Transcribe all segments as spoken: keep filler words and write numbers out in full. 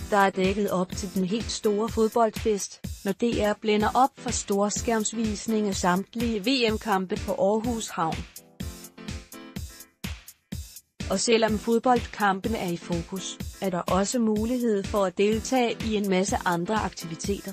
der er dækket op til den helt store fodboldfest, når D R blænder op for storskærmsvisning af samtlige V M-kampe på Aarhus Havn. Og selvom fodboldkampene er i fokus, er der også mulighed for at deltage i en masse andre aktiviteter.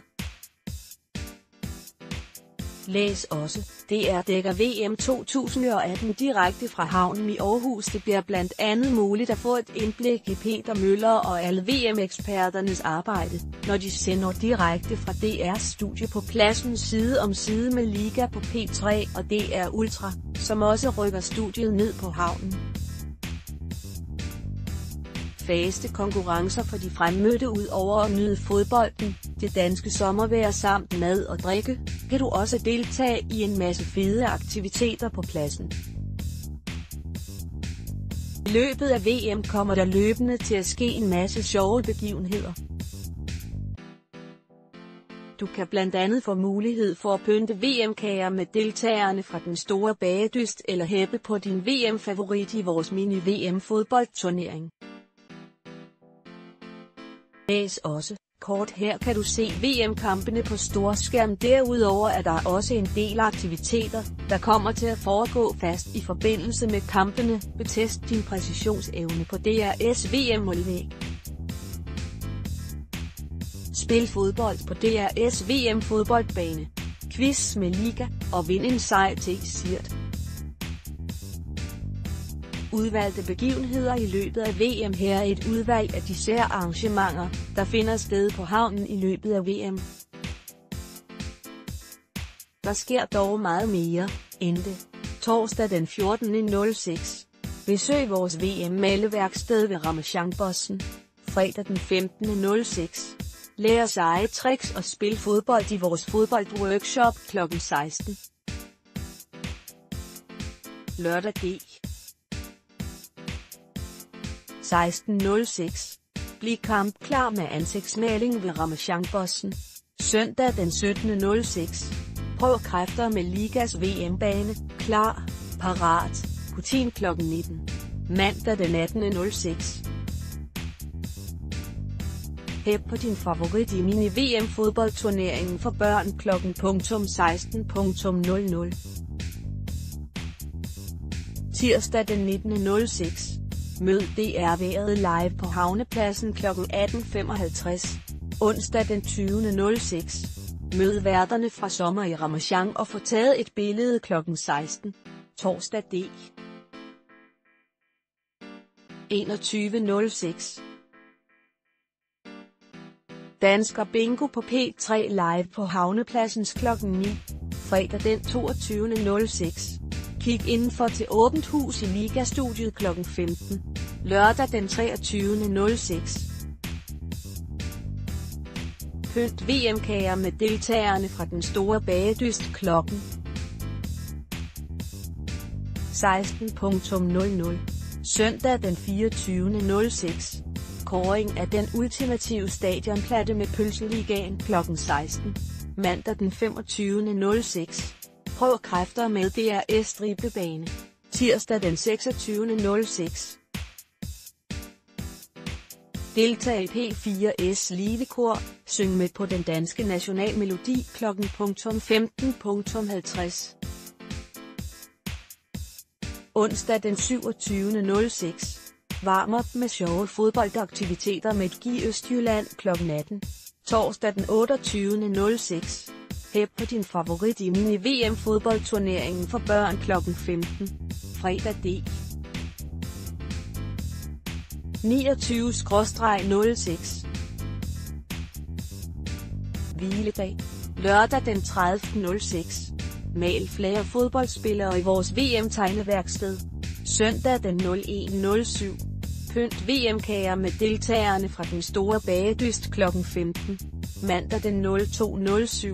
Læs også, D R dækker V M to tusind atten direkte fra havnen i Aarhus. Det bliver blandt andet muligt at få et indblik i Peter Møller og alle V M-eksperternes arbejde, når de sender direkte fra D R's studie på pladsen side om side med Liga på P tre og D R Ultra, som også rykker studiet ned på havnen. Faste konkurrencer for de fremmødte. Ud over at nyde fodbolden, det danske sommervejr samt mad og drikke, kan du også deltage i en masse fede aktiviteter på pladsen. I løbet af V M kommer der løbende til at ske en masse sjove begivenheder. Du kan blandt andet få mulighed for at pynte V M-kager med deltagerne fra den store bagedyst eller hæppe på din V M-favorit i vores mini-V M-fodboldturnering. Læs også, kort her kan du se V M-kampene på storskærm. Derudover er der også en del aktiviteter, der kommer til at foregå fast i forbindelse med kampene. Betest din præcisionsevne på D R's V M-målvæg. Spil fodbold på D R's V M-fodboldbane. Quiz med Liga, og vind en sej t-shirt. Udvalgte begivenheder i løbet af V M. Her er et udvalg af de særarrangementer, der finder sted på havnen i løbet af V M. Der sker dog meget mere end det. Torsdag den fjortende nul seks. Besøg vores V M-maleværksted ved Ramasjangbossen. Fredag den femtende nul seks. Lær seje tricks og spil fodbold i vores fodboldworkshop klokken seksten. Lørdag den sekstende nul seks. Bliv kampklar med ansigtsmaling ved Ramasjangbossen. Søndag den syttende nul seks. Prøv kræfter med Ligas V M-bane. Klar, parat, Putin klokken nitten. Mandag den attende nul seks. Hæb på din favorit i mini-V M-fodboldturneringen for børn klokken seksten nul nul. Tirsdag den nittende nul seks. Mød D R-vejret live på havnepladsen klokken atten femoghalvtreds. Onsdag den tyvende nul seks. Mød værterne fra Sommer i Ramasjang og få taget et billede klokken seksten. Torsdag den enogtyvende nul seks. Dansker Bingo på P tre live på havnepladsens klokken ni. Fredag den toogtyvende nul seks. Kig indenfor til åbent hus i Liga-studiet klokken femten. Lørdag den treogtyvende nul seks. Pynt V M-kager med deltagerne fra den store bagedyst klokken seksten nul nul. Søndag den fireogtyvende nul seks. Kåring af den ultimative stadionplatte med Pølseligaen klokken seksten. Mandag den femogtyvende nul seks. Prøv kræfter med D R's driblebane. Tirsdag den seksogtyvende nul seks. Deltag i P fire S's livekor, syng med på den danske nationalmelodi klokken femten halvtreds. Onsdag den syvogtyvende nul seks. Varm op med sjove fodboldaktiviteter med G I Østjylland klokken atten. Torsdag den otteogtyvende nul seks. Hæb på din favorit i mini-V M-fodboldturneringen for børn klokken femten. Fredag den niogtyve nul seks. Hviledag. Lørdag den tredivte nul seks. Mal flere fodboldspillere i vores V M-tegneværksted. Søndag den enogtyvende nul syv. Pynt V M-kager med deltagerne fra den store bagedyst klokken femten. Mandag den toogtyvende nul syv.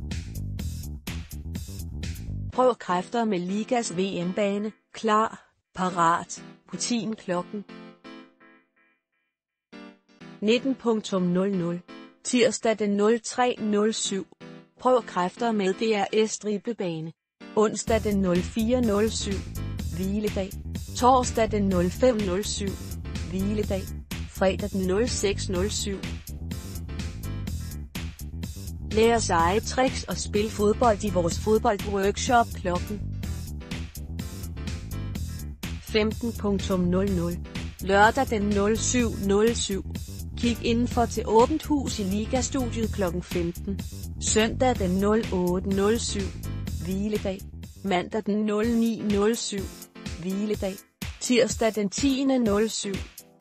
Prøv kræfter med Ligas V M-bane. Klar, parat, Putin klokken nitten nul nul. Tirsdag den tre nul syv. Prøv kræfter med D R's driblebane. Onsdag den fire nul syv. Hviledag. Torsdag den fem nul syv. Hviledag. Fredag den seks nul syv. Lær seje tricks og spil fodbold i vores fodboldworkshop klokken femten nul nul. Lørdag den nul syv nul syv. Kig indenfor til åbent hus i Ligastudiet klokken femten. Søndag den nul otte nul syv. Hviledag. Mandag den nul ni nul syv. Hviledag. Tirsdag den tiende nul syv.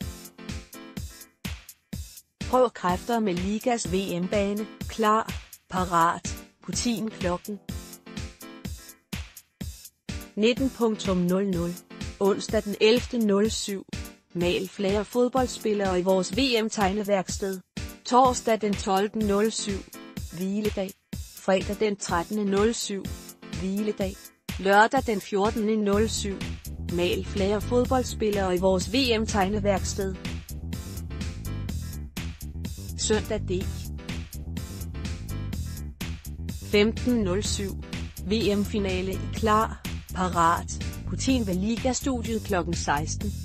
Prøv kræfter med Ligas V M-bane. Klar, parat, Putin klokken nitten nul nul. Onsdag den ellevte nul syv. Mal flere fodboldspillere i vores V M-tegneværksted. Torsdag den tolvte nul syv. Hviledag. Fredag den trettende nul syv. Hviledag. Lørdag den fjortende nul syv. Mal flere fodboldspillere i vores V M-tegneværksted. Søndag d. femten nul syv. V M-finale i Klar, parat, Putin ved Ligastudiet klokken seksten.